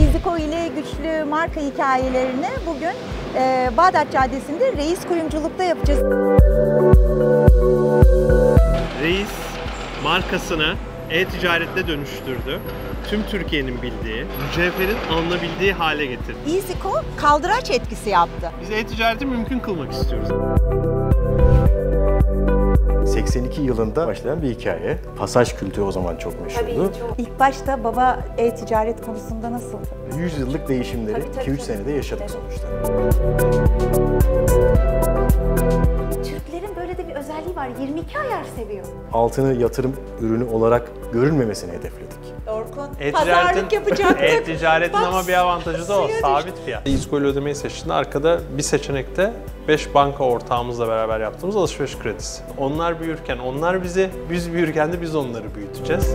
İziko ile güçlü marka hikayelerini bugün Bağdat Caddesi'nde Reis Kuyumculuk'ta yapacağız. Reis markasını e-ticarette dönüştürdü. Tüm Türkiye'nin bildiği, mücevherin alınabildiği hale getirdi. İziko kaldıraç etkisi yaptı. Biz e-ticareti mümkün kılmak istiyoruz. 82 yılında başlayan bir hikaye. Pasaj kültürü o zaman çok meşhurdu. Tabii çok. İlk başta baba e-ticaret konusunda nasıldı? 100 yıllık değişimleri 2-3 senede yaşadık sonuçta. Türklerin böyle de bir özelliği var. 22 ayar seviyor. Altını yatırım ürünü olarak görülmemesini hedefledik. Orkun, pazarlık yapacaktık. E-ticaretin ama bir avantajı da o, suya sabit fiyat. İziko ile ödemeyi seçtiğinde arkada bir seçenekte 5 banka ortağımızla beraber yaptığımız alışveriş kredisi. Onlar büyürken onlar bizi, biz büyürken de biz onları büyüteceğiz.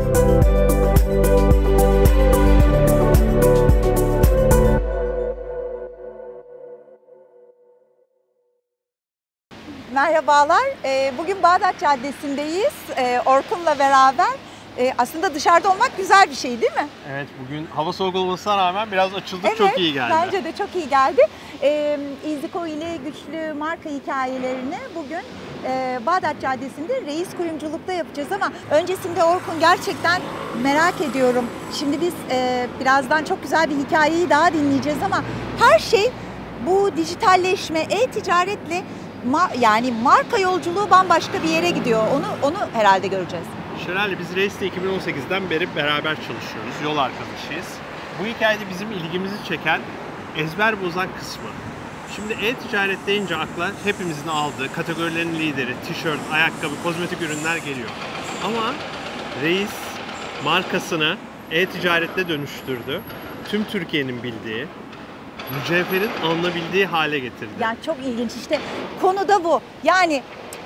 Merhabalar. Bugün Bağdat Caddesi'ndeyiz. Orkun'la beraber. Aslında dışarıda olmak güzel bir şey değil mi? Evet, bugün hava soğuk olmasına rağmen biraz açıldık, Evet, çok iyi geldi. Bence de çok iyi geldi. İziko ile güçlü marka hikayelerini bugün Bağdat Caddesi'nde Reis Kuyumculuk'ta yapacağız ama öncesinde Orkun gerçekten merak ediyorum. Şimdi biz birazdan çok güzel bir hikayeyi daha dinleyeceğiz ama her şey bu dijitalleşme, e-ticaretle yani marka yolculuğu bambaşka bir yere gidiyor. Onu herhalde göreceğiz. Şelale, biz Reis'le 2018'den beri beraber çalışıyoruz, yol arkadaşıyız. Bu hikayede bizim ilgimizi çeken ezber bozan kısmı. Şimdi e-ticaret deyince akla hepimizin aldığı kategorilerin lideri, tişört, ayakkabı, kozmetik ürünler geliyor. Ama Reis markasını e-ticarette dönüştürdü. Tüm Türkiye'nin bildiği, mücevherin alınabildiği hale getirdi. Yani çok ilginç, işte konu da bu. Yani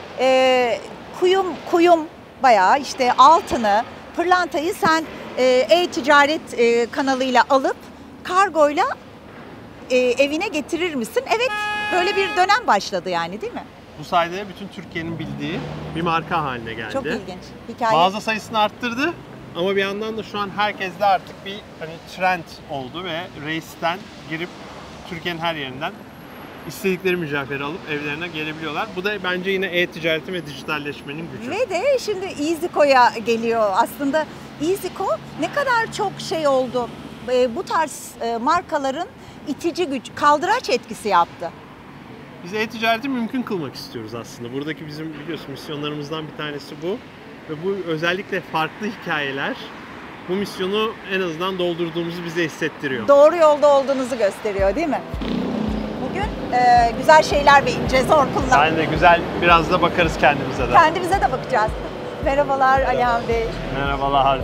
kuyum bayağı işte altını, pırlantayı sen e-ticaret kanalıyla alıp kargoyla evine getirir misin? Evet, böyle bir dönem başladı yani, değil mi? Bu sayede bütün Türkiye'nin bildiği bir marka haline geldi. Çok ilginç. Hikaye. Mağaza sayısını arttırdı ama bir yandan da şu an herkeste artık bir trend oldu ve Reis'ten girip Türkiye'nin her yerinden istedikleri mücevheri alıp evlerine gelebiliyorlar. Bu da bence yine e-ticaretin ve dijitalleşmenin gücü. Ve de şimdi İziko'ya geliyor. Aslında İziko ne kadar çok şey oldu. Bu tarz markaların itici güç, kaldıraç etkisi yaptı. Biz e-ticareti mümkün kılmak istiyoruz aslında. Buradaki bizim biliyorsun misyonlarımızdan bir tanesi bu. Ve bu özellikle farklı hikayeler bu misyonu en azından doldurduğumuzu bize hissettiriyor. Doğru yolda olduğunuzu gösteriyor, değil mi? Bugün güzel şeyler beğeneceğiz Orkun'la. Yani de güzel, biraz da bakarız kendimize de. Kendimize de bakacağız. Merhabalar Alihan Bey. Merhabalar.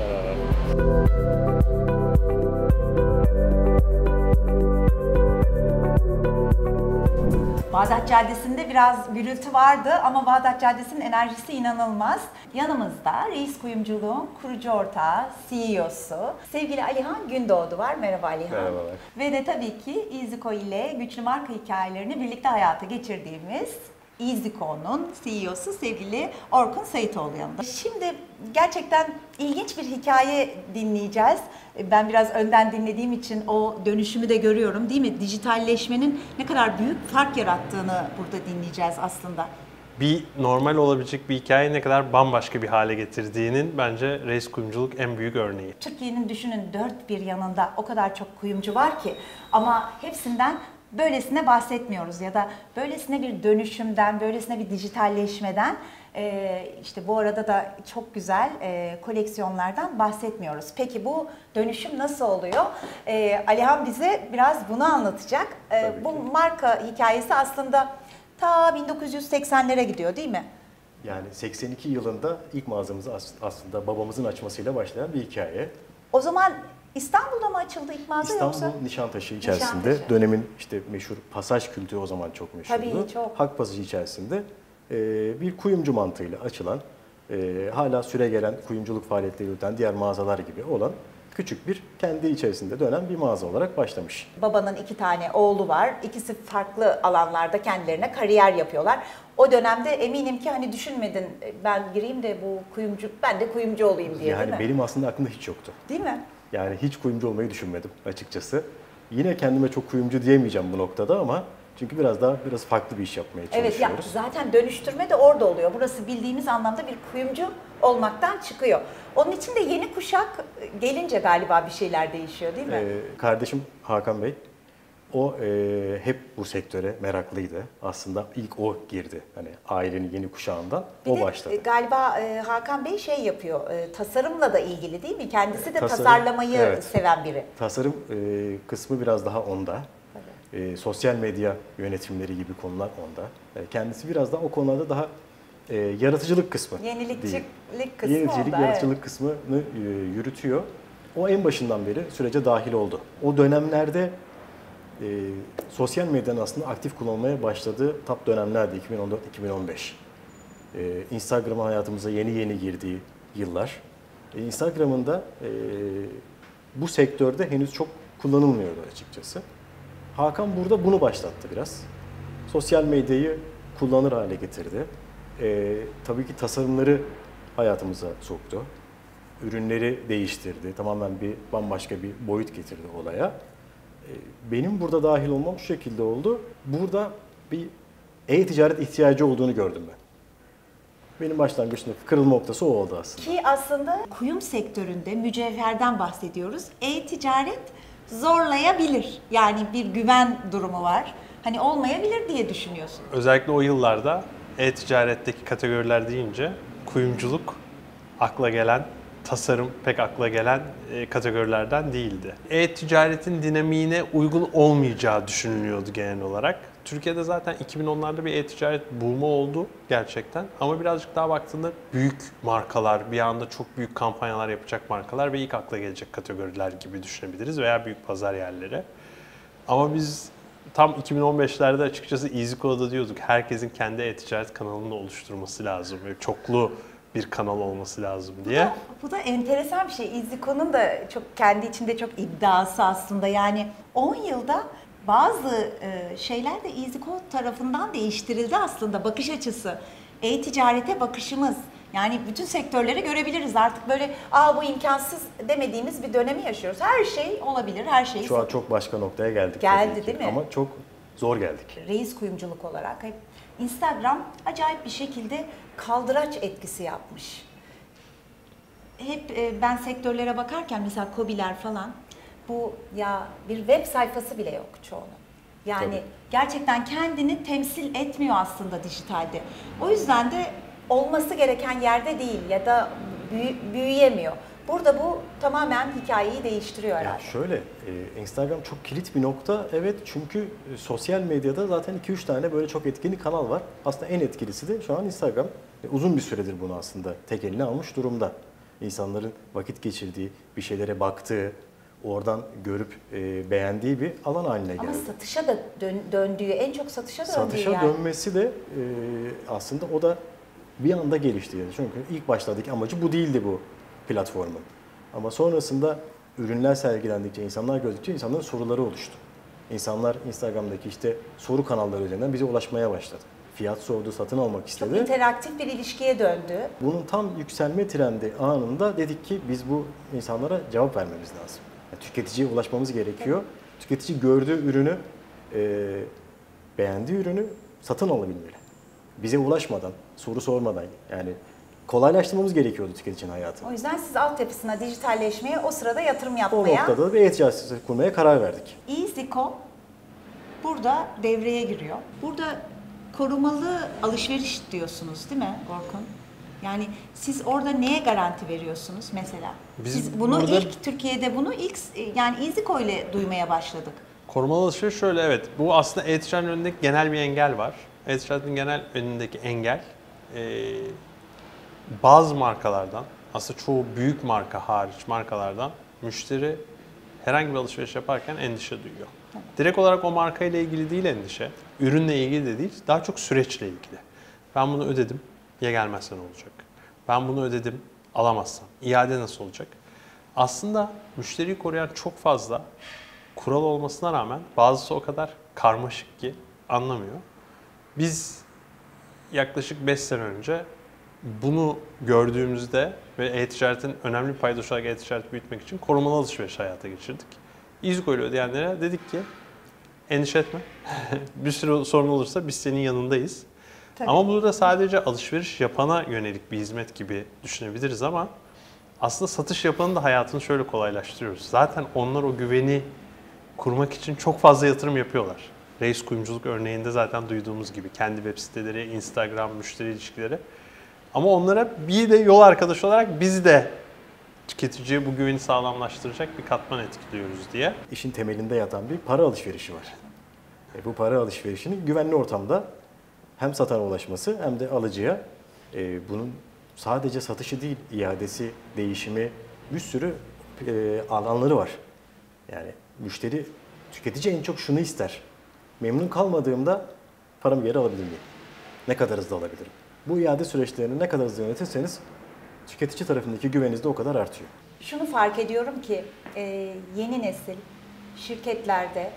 Bağdat Caddesi'nde biraz gürültü vardı ama Bağdat Caddesi'nin enerjisi inanılmaz. Yanımızda Reis Kuyumculuğun kurucu ortağı, CEO'su sevgili Alihan Gündoğdu var. Merhaba Alihan. Merhabalar. Ve de tabii ki İziko ile güçlü marka hikayelerini birlikte hayata geçirdiğimiz İziko'nun CEO'su sevgili Orkun Sayıtoğlu yanında. Şimdi gerçekten ilginç bir hikaye dinleyeceğiz. Ben biraz önden dinlediğim için o dönüşümü de görüyorum, değil mi? Dijitalleşmenin ne kadar büyük fark yarattığını burada dinleyeceğiz aslında. Bir normal olabilecek bir hikaye ne kadar bambaşka bir hale getirdiğinin bence Reis Kuyumculuk en büyük örneği. Türkiye'nin düşünün dört bir yanında o kadar çok kuyumcu var ki ama hepsinden böylesine bahsetmiyoruz ya da böylesine bir dönüşümden, böylesine bir dijitalleşmeden, işte bu arada da çok güzel koleksiyonlardan bahsetmiyoruz. Peki bu dönüşüm nasıl oluyor? Alihan bize biraz bunu anlatacak. Bu marka hikayesi aslında ta 1980'lere gidiyor, değil mi? Yani 82 yılında ilk mağazamızı aslında babamızın açmasıyla başlayan bir hikaye. O zaman İstanbul'da mı açıldı ilk mağaza yoksa? İstanbul Nişantaşı içerisinde Nişantaşı. dönemin işte meşhur pasaj kültürü o zaman çok meşhurdu. Tabii, çok. Halk pasajı içerisinde bir kuyumcu mantığıyla açılan hala süregelen kuyumculuk faaliyetleri yürüten diğer mağazalar gibi olan küçük bir kendi içerisinde dönen bir mağaza olarak başlamış. Babanın 2 tane oğlu var. İkisi farklı alanlarda kendilerine kariyer yapıyorlar. O dönemde eminim ki hani düşünmedin ben gireyim de ben de kuyumcu olayım diye, Yani değil mi? benim aslında aklımda hiç yoktu. Değil mi? Yani hiç kuyumcu olmayı düşünmedim açıkçası. Yine kendime çok kuyumcu diyemeyeceğim bu noktada ama çünkü biraz farklı bir iş yapmaya Evet ya çalışıyoruz. zaten dönüştürme de orada oluyor. Burası bildiğimiz anlamda bir kuyumcu olmaktan çıkıyor. Onun için de yeni kuşak gelince galiba bir şeyler değişiyor, değil mi? Kardeşim Hakan Bey, o hep bu sektöre meraklıydı. Aslında ilk o girdi. Hani ailenin yeni kuşağından Bir o de başladı. galiba Hakan Bey şey yapıyor, tasarımla da ilgili değil mi? Kendisi de Tasarım, tasarlamayı evet. seven biri. Tasarım kısmı biraz daha onda. Sosyal medya yönetimleri gibi konular onda. Kendisi biraz daha o konularda daha yaratıcılık kısmı. Yenilikçilik kısmı Yenilikçilik, onda. yaratıcılık kısmını yürütüyor. O en başından beri sürece dahil oldu. O dönemlerde sosyal medyanın aslında aktif kullanılmaya başladığı tap dönemlerdi 2014-2015. Instagram'ın hayatımıza yeni girdiği yıllar. Instagram'ın da bu sektörde henüz çok kullanılmıyordu açıkçası. Hakan burada bunu başlattı biraz. Sosyal medyayı kullanır hale getirdi. Tabii ki tasarımları hayatımıza soktu. Ürünleri değiştirdi. Tamamen bambaşka bir boyut getirdi olaya. Benim burada dahil olmam şu şekilde oldu. Burada bir e-ticaret ihtiyacı olduğunu gördüm ben. Benim başlangıçtaki kırılma noktası o oldu aslında. Ki aslında kuyum sektöründe mücevherden bahsediyoruz. E-ticaret zorlayabilir. Yani bir güven durumu var. Hani olmayabilir diye düşünüyorsun. Özellikle o yıllarda e-ticaretteki kategoriler deyince kuyumculuk akla gelen, tasarım pek akla gelen kategorilerden değildi. E-ticaretin dinamiğine uygun olmayacağı düşünülüyordu genel olarak. Türkiye'de zaten 2010'larda bir e-ticaret boom'u oldu gerçekten. Ama birazcık daha baktığında büyük markalar, bir anda çok büyük kampanyalar yapacak markalar ve ilk akla gelecek kategoriler gibi düşünebiliriz veya büyük pazar yerleri. Ama biz tam 2015'lerde açıkçası EasyCo'da diyorduk herkesin kendi e-ticaret kanalını oluşturması lazım. Böyle çoklu bir kanal olması lazım diye. Bu da enteresan bir şey. EasyCo'nun da çok kendi içinde çok iddiası aslında. Yani 10 yılda bazı şeyler de EasyCo tarafından değiştirildi aslında. Bakış açısı, e-ticarete bakışımız. Yani bütün sektörlere görebiliriz artık böyle bu imkansız demediğimiz bir dönemi yaşıyoruz. Her şey olabilir, her şey. Şu an çok başka noktaya geldik. Geldi, tabii ki. değil mi? Ama çok zor geldik. Reis kuyumculuk olarak hep Instagram acayip bir şekilde kaldıraç etkisi yapmış. Hep ben sektörlere bakarken mesela KOBİ'ler falan bir web sayfası bile yok çoğunun. Yani Tabii. gerçekten kendini temsil etmiyor aslında dijitalde. O yüzden de olması gereken yerde değil ya da büyüyemiyor. Burada bu tamamen hikayeyi değiştiriyor herhalde. Ya şöyle, Instagram çok kilit bir nokta. Evet, çünkü sosyal medyada zaten 2-3 tane böyle çok etkili kanal var. Aslında en etkilisi de şu an Instagram. Uzun bir süredir bunu aslında tek eline almış durumda. İnsanların vakit geçirdiği, bir şeylere baktığı, oradan görüp beğendiği bir alan haline geldi. Ama satışa da döndüğü, en çok satışa döndüğü Satışa yer. dönmesi de aslında o da bir anda gelişti. Yani. Çünkü ilk başlardaki amacı bu değildi bu platformun. Ama sonrasında ürünler sergilendikçe, insanlar gördükçe insanların soruları oluştu. İnsanlar Instagram'daki soru kanalları üzerinden bize ulaşmaya başladı. Fiyat sordu, satın almak istedi. Çok interaktif bir ilişkiye döndü. Bunun tam yükselme trendi anında dedik ki biz bu insanlara cevap vermemiz lazım. Yani tüketiciye ulaşmamız gerekiyor. Evet. Tüketici gördüğü ürünü, beğendiği ürünü satın alabilmeli. Bize ulaşmadan, soru sormadan yani kolaylaştırmamız gerekiyordu tüketicinin hayatını. O yüzden siz altyapısına, dijitalleşmeye o sırada yatırım O yapmaya... noktada da bir e-ticaret kurmaya karar verdik. EasyCo burada devreye giriyor. Burada korumalı alışveriş diyorsunuz değil mi Orkun? Yani siz orada neye garanti veriyorsunuz mesela? Siz bunu Türkiye'de yani EasyCo ile duymaya başladık. Korumalı alışveriş şöyle, evet. Bu aslında e-ticaretin önündeki genel bir engel var. E-ticaretin genel önündeki engel bazı markalardan, aslında çoğu büyük marka hariç markalardan müşteri herhangi bir alışveriş yaparken endişe duyuyor. Direkt olarak o markayla ilgili değil endişe, ürünle ilgili de değil, daha çok süreçle ilgili. Ben bunu ödedim, ya gelmezse ne olacak? Ben bunu ödedim, alamazsam. İade nasıl olacak? Aslında müşteriyi koruyan çok fazla kural olmasına rağmen bazısı o kadar karmaşık ki anlamıyor. Biz yaklaşık 5 sene önce bunu gördüğümüzde ve e-ticaretin önemli bir paydaşı olarak e-ticareti büyütmek için korumalı alışveriş hayata geçirdik. İZKO ile ödeyenlere dedik ki endişe etme. Bir sürü sorun olursa biz senin yanındayız. Tabii. Ama burada sadece alışveriş yapana yönelik bir hizmet gibi düşünebiliriz ama aslında satış yapanın da hayatını şöyle kolaylaştırıyoruz. Zaten onlar o güveni kurmak için çok fazla yatırım yapıyorlar. Reis kuyumculuk örneğinde zaten duyduğumuz gibi kendi web siteleri, Instagram, müşteri ilişkileri. Ama onlara bir de yol arkadaşı olarak biz de tüketiciye bu güveni sağlamlaştıracak bir katman etkiliyoruz diye. İşin temelinde yatan bir para alışverişi var. Bu para alışverişinin güvenli ortamda hem satana ulaşması hem de alıcıya bunun sadece satışı değil, iadesi, değişimi, bir sürü alanları var. Yani müşteri, tüketici en çok şunu ister. Memnun kalmadığımda paramı geri alabilir miyim? Ne kadar hızlı alabilirim? Bu iade süreçlerini ne kadar hızlı yönetirseniz tüketici tarafındaki güveniniz de o kadar artıyor. Şunu fark ediyorum ki yeni nesil şirketlerde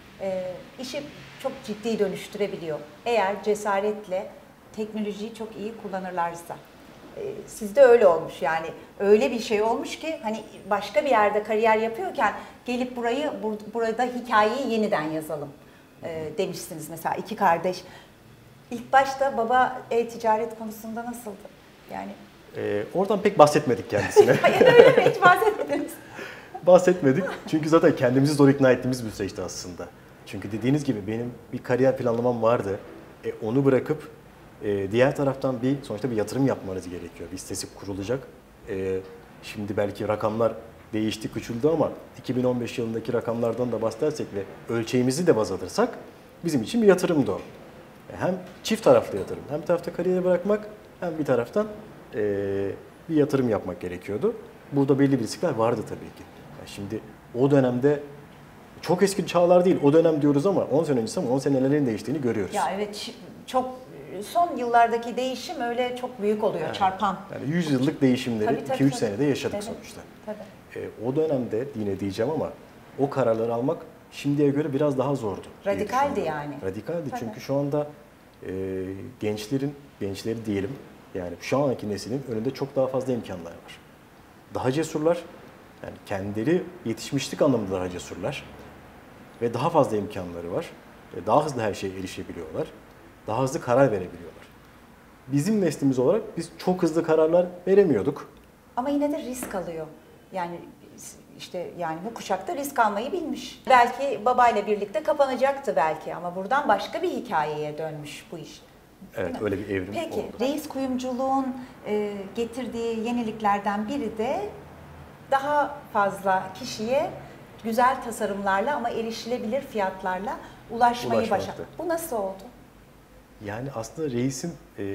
işi çok ciddi dönüştürebiliyor. Eğer cesaretle teknolojiyi çok iyi kullanırlarsa. Sizde öyle olmuş yani öyle bir şey olmuş ki hani başka bir yerde kariyer yapıyorken gelip burada hikayeyi yeniden yazalım demişsiniz mesela iki kardeş. İlk başta baba e-ticaret konusunda nasıldı? Yani Oradan pek bahsetmedik kendisine. hayır öyle mi? Hiç bahsetmediniz. Bahsetmedik. Çünkü zaten kendimizi zor ikna ettiğimiz bir süreçti aslında. Çünkü dediğiniz gibi benim bir kariyer planlamam vardı. Onu bırakıp diğer taraftan sonuçta bir yatırım yapmanız gerekiyor. Bir sitesi kurulacak. Şimdi belki rakamlar değişti, küçüldü ama 2015 yılındaki rakamlardan da bahsedersek ve ölçeğimizi de baz alırsak bizim için bir yatırımdı o. Hem çift taraflı yatırım, hem bir tarafta kariyeri bırakmak, hem bir taraftan bir yatırım yapmak gerekiyordu. Burada belli bir riskler vardı tabii ki. Yani şimdi o dönemde çok eski çağlar değil, o dönem diyoruz ama 10 sene öncesi ama 10 sene nelerin değiştiğini görüyoruz. Ya evet çok son yıllardaki değişim öyle çok büyük oluyor, çarpan. Yani 100 yıllık değişimleri Tabii, 2-3 senede yaşadık tabii, sonuçta. Tabii. O dönemde yine diyeceğim ama o kararları almak şimdiye göre biraz daha zordu. diye Radikaldi düşünüyorum. yani. Radikaldi Tabii. çünkü şu anda gençleri diyelim yani şu anki neslin önünde çok daha fazla imkanlar var. Daha cesurlar, yani kendileri yetişmişlik anlamında daha cesurlar ve daha fazla imkanları var. Daha hızlı her şeye erişebiliyorlar, daha hızlı karar verebiliyorlar. Bizim neslimiz olarak biz çok hızlı kararlar veremiyorduk. Ama yine de risk alıyor. Yani işte yani bu kuşakta risk almayı bilmiş. Belki babayla birlikte kapanacaktı belki ama buradan başka bir hikayeye dönmüş bu iş. Evet, öyle bir evrim Peki, oldu. reis kuyumculuğun getirdiği yeniliklerden biri de daha fazla kişiye güzel tasarımlarla ama erişilebilir fiyatlarla ulaşmayı Ulaşmaktı. başardı. Bu nasıl oldu? Yani aslında reisin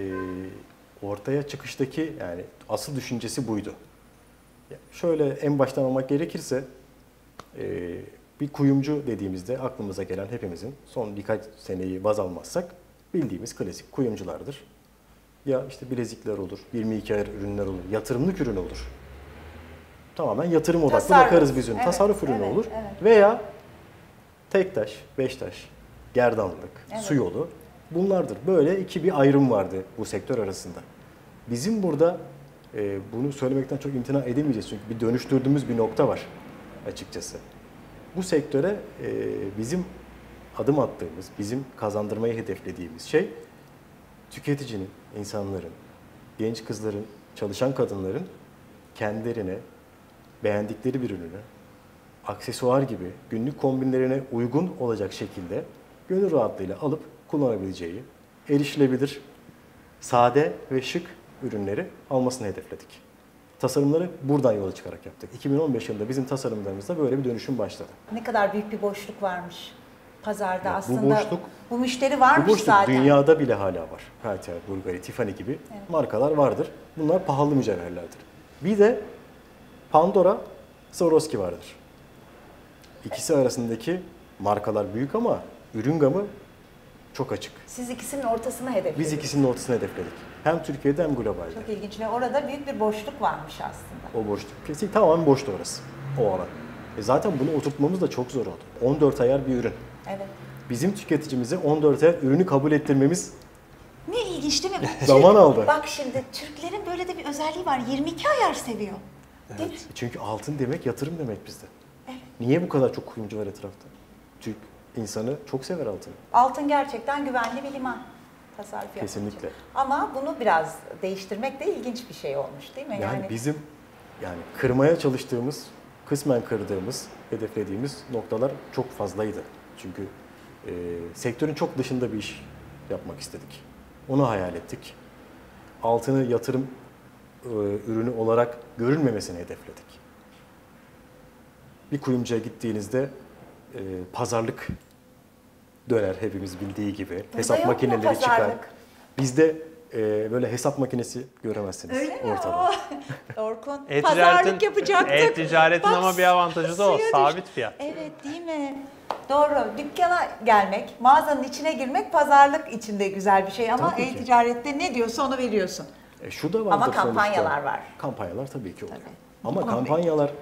ortaya çıkıştaki yani asıl düşüncesi buydu. Yani şöyle en baştan almak gerekirse bir kuyumcu dediğimizde aklımıza gelen hepimizin son birkaç seneyi baz almazsak bildiğimiz klasik kuyumculardır. Ya işte bilezikler olur, 22 ayar ürünler olur, yatırımlık ürün olur. Tamamen yatırım odaklı Tasarruf. bakarız biz ürün. Evet, Tasarruf ürünü evet, olur. evet. Veya tek taş, beş taş, gerdanlık, Evet. su yolu bunlardır. Böyle bir ayrım vardı bu sektör arasında. Bizim burada bunu söylemekten çok imtina edemeyeceğiz çünkü bir dönüştürdüğümüz bir nokta var açıkçası. Bu sektöre bizim adım attığımız, bizim kazandırmayı hedeflediğimiz şey tüketicinin, insanların, genç kızların, çalışan kadınların kendilerine beğendikleri bir ürünü aksesuar gibi günlük kombinlerine uygun olacak şekilde gönül rahatlığıyla alıp kullanabileceği, erişilebilir, sade ve şık ürünleri almasını hedefledik. Tasarımları buradan yola çıkarak yaptık. 2015 yılında bizim tasarımlarımızda böyle bir dönüşüm başladı. Ne kadar büyük bir boşluk varmış pazarda Ya bu aslında. boşluk- Bu müşteri varmış Bu boşluk zaten. dünyada bile hala var. Cartier, Bulgari, Tiffany gibi markalar vardır. Bunlar pahalı mücevherlerdir. Bir de Pandora, Swarovski vardır. İkisi arasındaki markalar büyük ama ürün gamı çok açık. Siz ikisinin ortasını hedeflediniz. Biz ikisinin ortasını hedefledik. Hem Türkiye'de hem globalde. Çok ilginç ve orada büyük bir boşluk varmış aslında. O boşluk. Kesinlikle tamamen boştu orası. O alan. Zaten bunu oturtmamız da çok zor oldu. 14 ayar bir ürün. Evet. Bizim tüketicimize 14 ayar ürünü kabul ettirmemiz Ne ilginç değil mi? zaman aldı. Bak şimdi Türklerin böyle de bir özelliği var. 22 ayar seviyor. Değil mi? Çünkü altın demek yatırım demek bizde. Evet. Niye bu kadar çok kuyumcu var etrafta? Türk insanı çok sever altını. Altın gerçekten güvenli bir liman. Tasarruf yapmak Kesinlikle. için. Ama bunu biraz değiştirmek de ilginç bir şey olmuş değil mi? Yani bizim kırmaya çalıştığımız, kısmen kırdığımız, hedeflediğimiz noktalar çok fazlaydı. Çünkü sektörün çok dışında bir iş yapmak istedik. Onu hayal ettik. Altını yatırım ürünü olarak görülmemesini hedefledik. Bir kuyumcuya gittiğinizde pazarlık döner hepimiz bildiği gibi. Burada Hesap yok mu makineleri çıkar. pazarlık? Bizde böyle hesap makinesi göremezsiniz Öyle mi? ortada. Orkun, pazarlık E-ticaretin, yapacaktık. e-ticaretin Bak, ama bir avantajı da o. suya Sabit düş- fiyat. Evet değil mi? Doğru. Dükkana gelmek, mağazanın içine girmek pazarlık içinde güzel bir şey ama Tabii ki. e-ticarette ne diyorsa onu veriyorsun. Şu da vardır Ama sonuçta. kampanyalar var. Kampanyalar tabii ki olur. Tabii. Ama Ama kampanyalar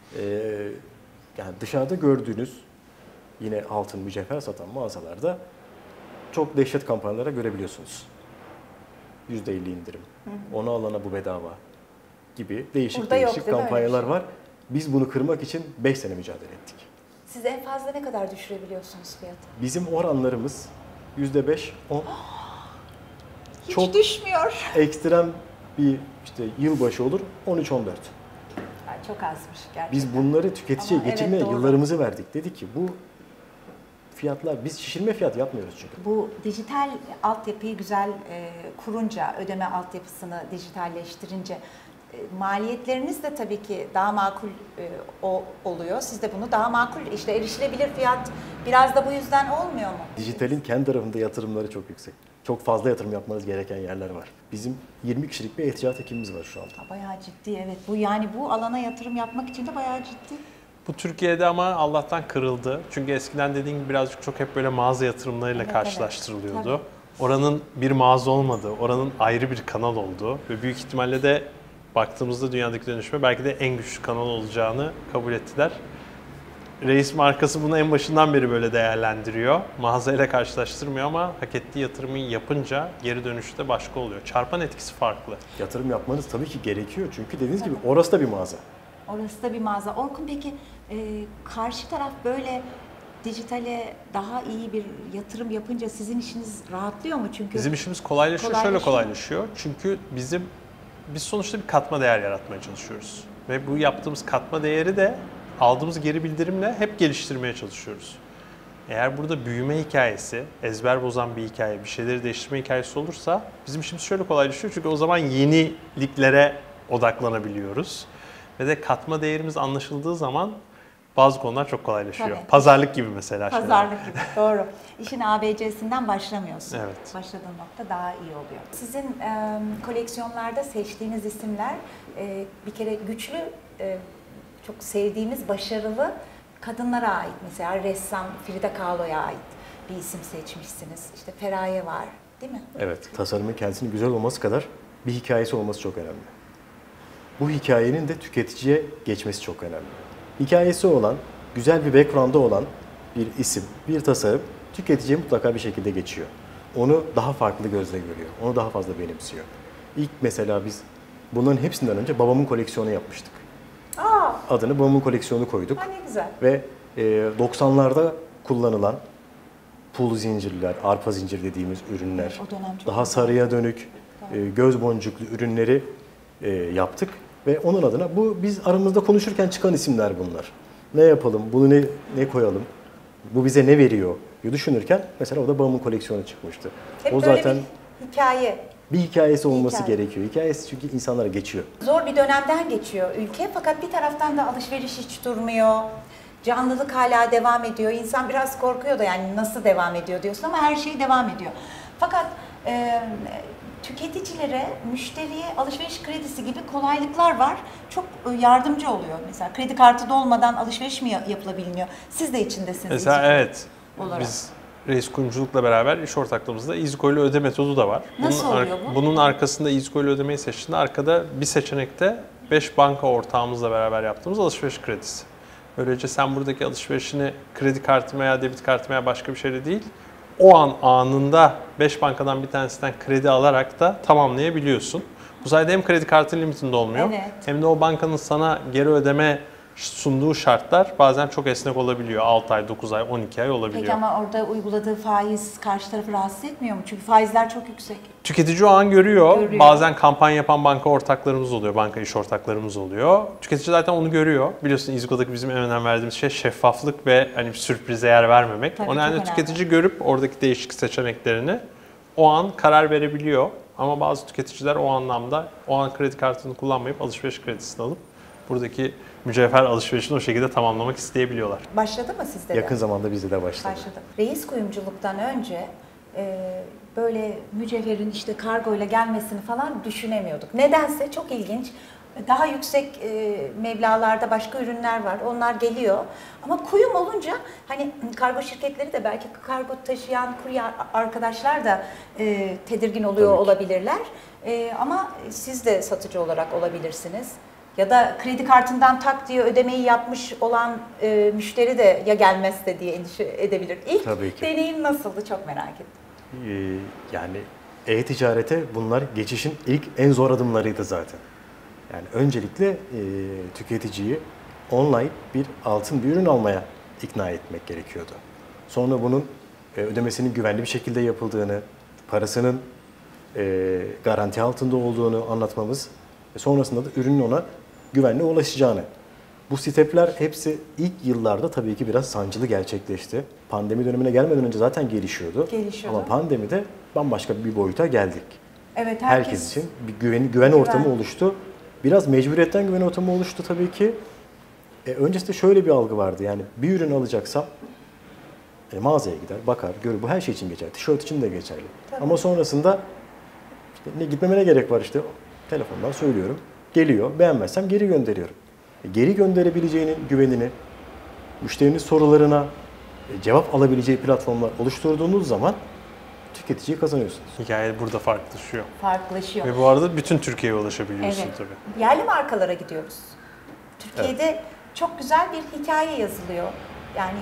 yani dışarıda gördüğünüz yine altın mücevher satan mağazalarda çok dehşet kampanyalara görebiliyorsunuz. %50 indirim, onu alana bu bedava gibi değişik Burada yok, değişik değil mi öyle kampanyalar bir şey? var. Biz bunu kırmak için 5 sene mücadele ettik. Siz en fazla ne kadar düşürebiliyorsunuz fiyatı? Bizim oranlarımız %5, 10. Hiç Çok- düşmüyor. Ekstrem bir yılbaşı olur 13-14. Yani çok azmış gerçekten. Biz bunları tüketiciye Ama evet, getirmeye doğru. yıllarımızı verdik. Dedik ki bu fiyatlar, biz şişirme fiyat yapmıyoruz çünkü. Bu dijital altyapıyı güzel kurunca, ödeme altyapısını dijitalleştirince maliyetleriniz de tabii ki daha makul oluyor. Siz de bunu daha makul, işte erişilebilir fiyat biraz da bu yüzden olmuyor mu? Dijitalin kendi tarafında yatırımları çok yüksek. Çok fazla yatırım yapmanız gereken yerler var. Bizim 20 kişilik bir e-ticaret ekibimiz var şu anda. Bayağı ciddi evet. Bu alana yatırım yapmak için de bayağı ciddi. Bu Türkiye'de ama Allah'tan kırıldı. Çünkü eskiden dediğin gibi birazcık çok hep böyle mağaza yatırımlarıyla Evet, karşılaştırılıyordu. evet. Oranın bir mağaza olmadı, oranın ayrı bir kanal oldu. Ve büyük ihtimalle de baktığımızda dünyadaki dönüşme belki de en güçlü kanal olacağını kabul ettiler. Reis markası bunu en başından beri böyle değerlendiriyor. Mağazayla karşılaştırmıyor ama hak ettiği yatırımı yapınca geri dönüşü de başka oluyor. Çarpan etkisi farklı. Yatırım yapmanız tabii ki gerekiyor. Çünkü dediğiniz gibi orası da bir mağaza. Orası da bir mağaza. Orkun peki karşı taraf böyle dijitale daha iyi bir yatırım yapınca sizin işiniz rahatlıyor mu? Çünkü Bizim işimiz kolaylaşıyor. Şöyle Kolaylaşıyor. kolaylaşıyor. Çünkü biz sonuçta bir katma değer yaratmaya çalışıyoruz. Ve bu yaptığımız katma değeri de aldığımız geri bildirimle hep geliştirmeye çalışıyoruz. Eğer burada büyüme hikayesi, ezber bozan bir hikaye, bir şeyleri değiştirme hikayesi olursa bizim işimiz şöyle kolaylaşıyor. Çünkü o zaman yeniliklere odaklanabiliyoruz. Ve de katma değerimiz anlaşıldığı zaman bazı konular çok kolaylaşıyor. Tabii. Pazarlık gibi mesela. pazarlık gibi doğru. İşin ABC'sinden başlamıyorsun. Evet. Başladığın nokta daha iyi oluyor. Sizin koleksiyonlarda seçtiğiniz isimler bir kere güçlü, çok sevdiğimiz, başarılı kadınlara ait. Mesela ressam Frida Kahlo'ya ait bir isim seçmişsiniz. İşte Feraye var, değil mi? Evet, tasarımın kendisinin güzel olması kadar bir hikayesi olması çok önemli. Bu hikayenin de tüketiciye geçmesi çok önemli. Hikayesi olan, güzel bir background'ı olan bir isim, bir tasarım tüketiciye mutlaka bir şekilde geçiyor. Onu daha farklı gözle görüyor, onu daha fazla benimsiyor. İlk mesela biz bunların hepsinden önce babamın koleksiyonu yapmıştık. Aa, Adını babamın koleksiyonu koyduk. ne güzel. Ve 90'larda kullanılan pul zincirler, arpa zincir dediğimiz ürünler, O dönem çok daha sarıya dönük göz boncuklu ürünleri yaptık. Ve onun adına biz aramızda konuşurken çıkan isimler bunlar. Ne yapalım, bunu ne koyalım, bu bize ne veriyor diye düşünürken mesela o da babamın koleksiyonu çıkmıştı. Hep o böyle zaten bir hikaye. bir hikayesi olması hikaye. gerekiyor. Hikayesi çünkü insanlara geçiyor. Zor bir dönemden geçiyor ülke fakat bir taraftan da alışveriş hiç durmuyor. Canlılık hala devam ediyor. İnsan biraz korkuyor da yani nasıl devam ediyor diyorsun ama her şey devam ediyor. Fakat tüketicilere, müşteriye alışveriş kredisi gibi kolaylıklar var. Çok yardımcı oluyor. Mesela kredi kartı da olmadan alışveriş mi yapılabiliyor? Siz de içindesiniz. Mesela evet, olarak. biz Reis Kuyumculuk'la beraber iş ortaklığımızda EasyCo ile ödeme metodu da var. Nasıl oluyor bu? Bunun arkasında EasyCo ile ödemeyi seçtiğinde arkada bir seçenekte 5 banka ortağımızla beraber yaptığımız alışveriş kredisi. Böylece sen buradaki alışverişini kredi kartı veya debit kartı veya başka bir şeyle değil, o an anında 5 bankadan bir tanesinden kredi alarak da tamamlayabiliyorsun. Bu sayede hem kredi kartı limitinde olmuyor, Evet. hem de o bankanın sana geri ödeme sunduğu şartlar bazen çok esnek olabiliyor. 6 ay, 9 ay, 12 ay olabiliyor. Peki ama orada uyguladığı faiz karşı tarafı rahatsız etmiyor mu? Çünkü faizler çok yüksek. Tüketici o an görüyor. Görüyor. Bazen kampanya yapan banka ortaklarımız oluyor, banka iş ortaklarımız oluyor. Tüketici zaten onu görüyor. Biliyorsun EasyCo'daki bizim en önem verdiğimiz şey şeffaflık ve hani sürprize yer vermemek. Tabii, O nedenle çok tüketici görüp oradaki değişik seçeneklerini o an karar verebiliyor. Ama bazı tüketiciler o anlamda o an kredi kartını kullanmayıp alışveriş kredisini alıp buradaki mücevher alışverişini o şekilde tamamlamak isteyebiliyorlar. Başladı mı sizde de? Yakın zamanda bizde de başladı. Başladı. Reis kuyumculuktan önce böyle mücevherin işte kargoyla gelmesini falan düşünemiyorduk. Nedense çok ilginç. Daha yüksek meblağlarda başka ürünler var. Onlar geliyor. Ama kuyum olunca hani kargo şirketleri de belki kargo taşıyan kurye arkadaşlar da tedirgin oluyor Tabii ki. olabilirler. Ama siz de satıcı olarak olabilirsiniz. Ya da kredi kartından tak diye ödemeyi yapmış olan müşteri de ya gelmezse diye endişe edebilir. İlk Tabii ki. deneyim nasıldı çok merak ettim. Yani e-ticarete bunlar geçişin ilk en zor adımlarıydı zaten. Yani öncelikle tüketiciyi online bir altın bir ürün almaya ikna etmek gerekiyordu. Sonra bunun ödemesinin güvenli bir şekilde yapıldığını, parasının garanti altında olduğunu anlatmamız ve sonrasında da ürünün ona güvenli ulaşacağını. Bu stepler hepsi ilk yıllarda tabii ki biraz sancılı gerçekleşti. Pandemi dönemine gelmeden önce zaten gelişiyordu. Gelişiyordu. Ama pandemide bambaşka bir boyuta geldik. Evet, Herkes için bir güven ortamı oluştu. Biraz mecburiyetten güven ortamı oluştu tabii ki. Öncesinde şöyle bir algı vardı, yani bir ürün alacaksam mağazaya gider, bakar, görür. Bu her şey için geçerli. Tişört için de geçerli. Tabii. Ama sonrasında işte gitmeme ne gerek var, işte telefondan söylüyorum. Geliyor, beğenmezsem geri gönderiyorum. Geri gönderebileceğinin güvenini, müşterinin sorularına cevap alabileceği platformlar oluşturduğunuz zaman tüketiciyi kazanıyorsunuz. Hikaye burada farklılaşıyor. Farklılaşıyor. Ve bu arada bütün Türkiye'ye ulaşabiliyorsun Evet. tabii. Yerli markalara gidiyoruz. Türkiye'de çok güzel bir hikaye yazılıyor. Yani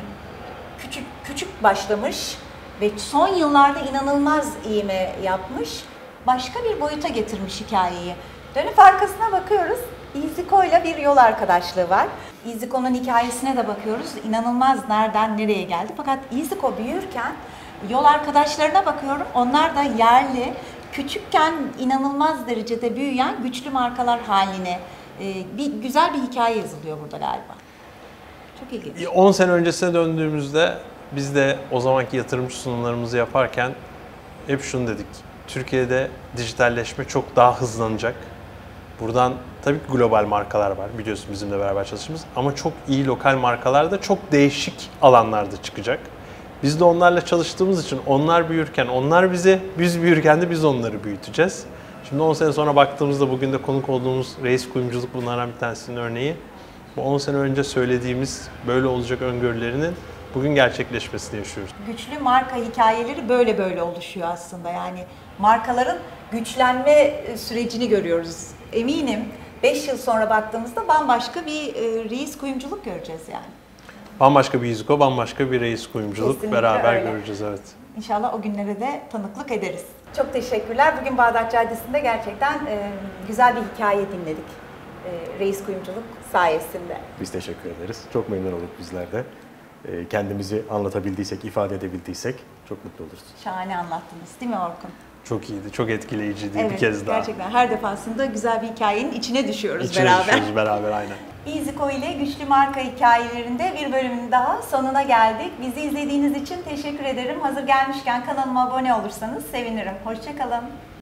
küçük başlamış ve son yıllarda inanılmaz ivme yapmış. Başka bir boyuta getirmiş hikayeyi. Dönüp arkasına bakıyoruz. EasyCo ile bir yol arkadaşlığı var. EasyCo'nun hikayesine de bakıyoruz. İnanılmaz nereden nereye geldi. Fakat EasyCo büyürken yol arkadaşlarına bakıyorum. Onlar da yerli, küçükken inanılmaz derecede büyüyen güçlü markalar haline güzel bir hikaye yazılıyor burada galiba. Çok ilginç. 10 sene öncesine döndüğümüzde biz de o zamanki yatırımcı sunumlarımızı yaparken hep şunu dedik. Türkiye'de dijitalleşme çok daha hızlanacak. Buradan tabii ki global markalar var, biliyorsun bizimle beraber çalıştığımız, ama çok iyi lokal markalar da çok değişik alanlarda çıkacak. Biz de onlarla çalıştığımız için onlar büyürken onlar bizi, biz büyürken de biz onları büyüteceğiz. Şimdi 10 sene sonra baktığımızda bugün de konuk olduğumuz Reis Kuyumculuk bunlardan bir tanesinin örneği. Bu 10 sene önce söylediğimiz böyle olacak öngörülerinin bugün gerçekleşmesini yaşıyoruz. Güçlü marka hikayeleri böyle oluşuyor aslında. Yani markaların güçlenme sürecini görüyoruz. Eminim 5 yıl sonra baktığımızda bambaşka bir Reis Kuyumculuk göreceğiz yani. Bambaşka bir EasyCo, bambaşka bir Reis Kuyumculuk Kesinlikle beraber öyle. göreceğiz, evet. İnşallah o günlere de tanıklık ederiz. Çok teşekkürler. Bugün Bağdat Caddesi'nde gerçekten güzel bir hikaye dinledik. Reis Kuyumculuk sayesinde. Biz teşekkür ederiz. Çok memnun olduk bizler de. Kendimizi anlatabildiysek, ifade edebildiysek çok mutlu oluruz. Şahane anlattınız değil mi Orkun? Çok iyiydi, çok etkileyiciydi Evet, bir kez daha. gerçekten her defasında güzel bir hikayenin içine düşüyoruz İçine beraber. düşüyoruz beraber, aynen. EasyCo ile güçlü marka hikayelerinde bir bölümün daha sonuna geldik. Bizi izlediğiniz için teşekkür ederim. Hazır gelmişken kanalıma abone olursanız sevinirim. Hoşça kalın.